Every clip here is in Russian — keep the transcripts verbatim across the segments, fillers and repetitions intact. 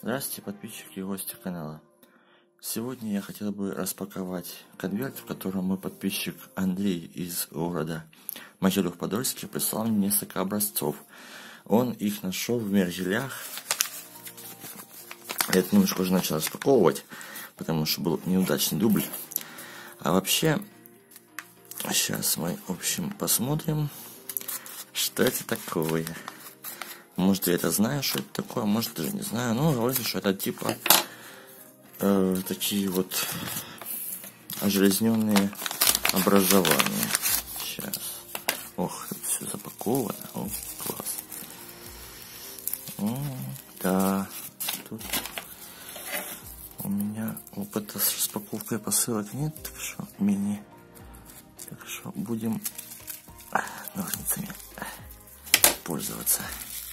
Здравствуйте, подписчики и гости канала. Сегодня я хотел бы распаковать конверт, в котором мой подписчик Андрей из города Могилев-Подольский прислал мне несколько образцов. Он их нашел в Мергелях. Я это немножко уже начал распаковывать, потому что был неудачный дубль. А вообще, сейчас мы, в общем, посмотрим, что это такое. Может, я это знаю, что это такое, может, даже не знаю. Ну, говорится, что это типа э, такие вот ожелезненные образования. Сейчас. Ох, тут все запаковано. О, класс. О, да. Тут у меня опыта с распаковкой посылок нет, так что мини. Так что будем ножницами пользоваться.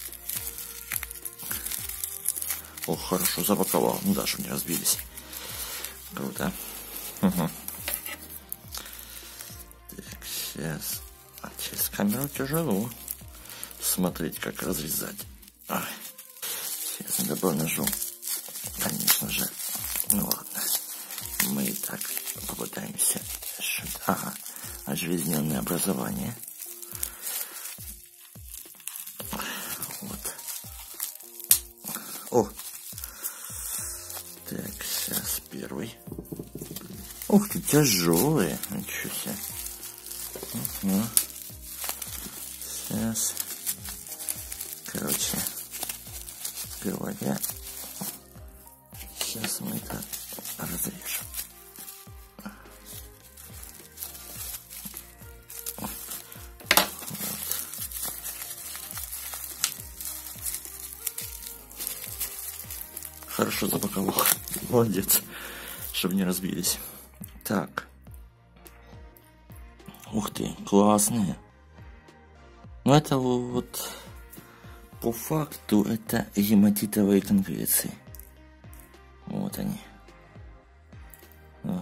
О, хорошо, запаковал. Ну да, чтобы не разбились. Круто. Угу. Так, сейчас. А через камеру тяжело смотреть, как разрезать. Ой. Сейчас надо было ножом. Конечно же. Ну ладно. Мы и так попытаемся. Ага. Ожелезненное образование. Вот. О! Так, сейчас первый. Ух ты, тяжелые. Ничего себе. Угу. Сейчас. Короче говоря, сейчас мы это разрежем. Вот. Хорошо запаковал. Молодец. Чтобы не разбились. Так. Ух ты, классные. Ну это вот по факту это гематитовые конкреции. Вот они. О.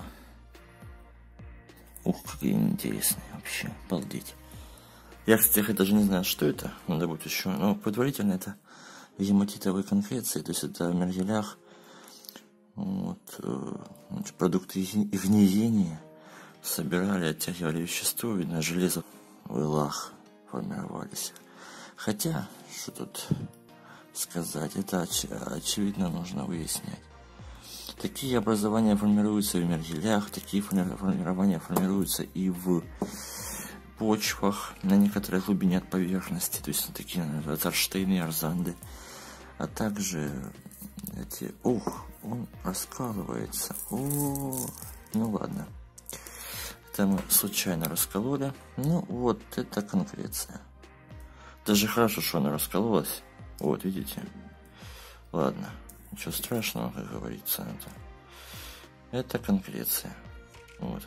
Ух, какие интересные вообще. Обалдеть. Я, кстати, даже не знаю, что это. Надо будет еще. Но предварительно это гематитовые конкреции. То есть это в Мергелях. Вот, значит, продукты гниения собирали, оттягивали вещество, видно, железо в илах формировались. Хотя, что тут сказать, это оч очевидно нужно выяснять. Такие образования формируются и в Мергелях, такие формирования формируются и в почвах на некоторой глубине от поверхности, то есть такие зарштейны и арзанды, а также эти... Ух, он раскалывается. О, ну ладно. Это мы случайно раскололи. Ну вот, это конкреция. Даже хорошо, что она раскололась. Вот, видите? Ладно. Ничего страшного, как говорится. Это, это конкреция. Вот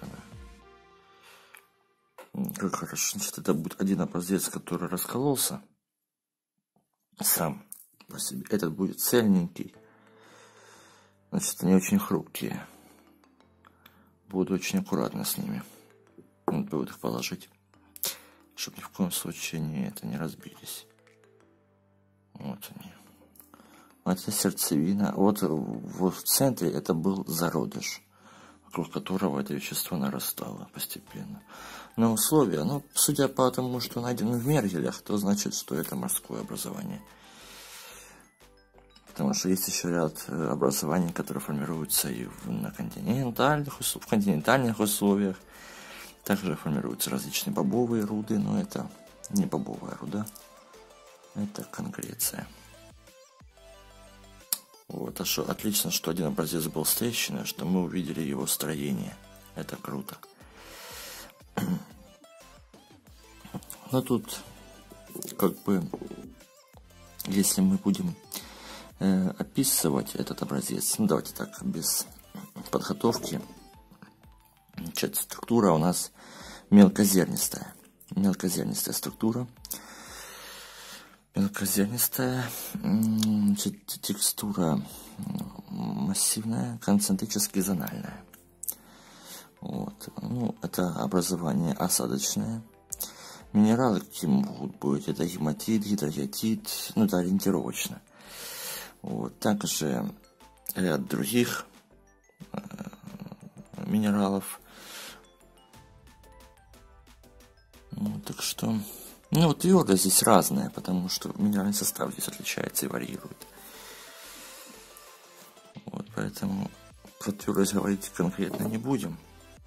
она. Как хорошо. Значит, это будет один образец, который раскололся. Сам по себе. Этот будет цельненький. Значит, они очень хрупкие. Буду очень аккуратно с ними. Надо будет их положить, чтобы ни в коем случае не, это не разбились. Вот они. Вот это сердцевина. Вот, вот в центре это был зародыш, вокруг которого это вещество нарастало постепенно. Но условия, ну, судя по тому, что найдено в Мергелях, то значит, что это морское образование. Потому что есть еще ряд образований, которые формируются и в, на континентальных, в континентальных условиях. Также формируются различные бобовые руды, но это не бобовая руда, это конкреция. Вот, а что, отлично, что один образец был с трещиной, что мы увидели его строение. Это круто. Но тут, как бы, если мы будем э, описывать этот образец, ну давайте так, без подготовки. Значит, структура у нас мелкозернистая. Мелкозернистая структура. Мелкозернистая. Значит, текстура массивная, концентрически зональная. Вот. Ну, это образование осадочное. Минералы какие могут быть? Это гематит, гидрогеотит. Ну, это ориентировочно. Вот. Также ряд других э, минералов. Ну, так что... Ну, твердость здесь разная, потому что минеральный состав здесь отличается и варьирует. Вот, поэтому про твердость говорить конкретно не будем.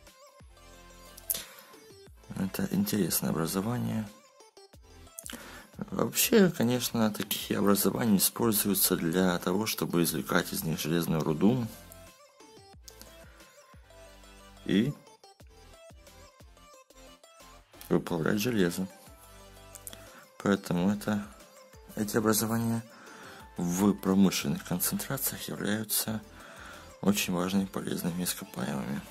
Это интересное образование. Вообще, конечно, такие образования используются для того, чтобы извлекать из них железную руду и выплавлять железо. Поэтому это, эти образования в промышленных концентрациях являются очень важными полезными ископаемыми.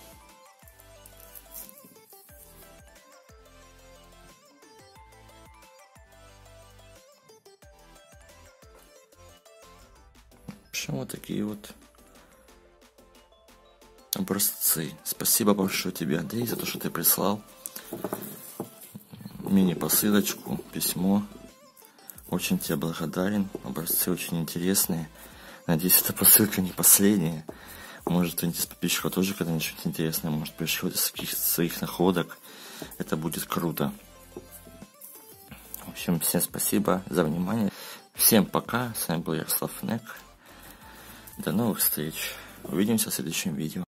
В общем, вот такие вот образцы. Спасибо большое тебе, Андрей, за то, что ты прислал мини-посылочку, письмо. Очень тебе благодарен. Образцы очень интересные. Надеюсь, эта посылка не последняя. Может, кто-нибудь из подписчиков тоже когда-нибудь что-нибудь интересное может пришлет из каких-то своих находок. Это будет круто. В общем, всем спасибо за внимание. Всем пока. С вами был Ярослав Нек. До новых встреч. Увидимся в следующем видео.